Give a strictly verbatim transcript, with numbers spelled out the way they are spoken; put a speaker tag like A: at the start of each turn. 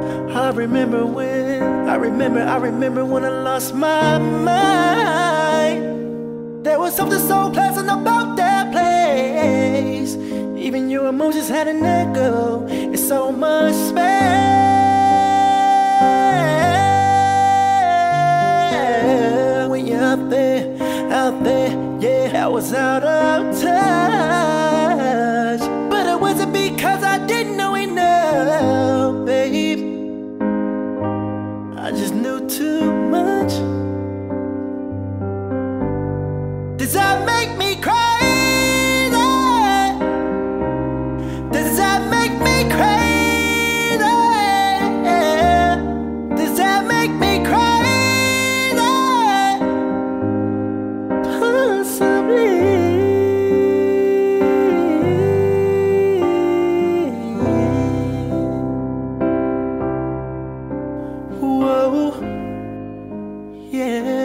A: I remember when, I remember, I remember when I lost my mind. There was something so pleasant about that place. Even your emotions had an echo in so much space. When you're out there, out there, yeah, I was out of touch. But it wasn't because I didn't know enough, babe. I just knew too much. Does that make me crazy? Does that make me crazy? Does that make me crazy? Possibly. Whoa, yeah.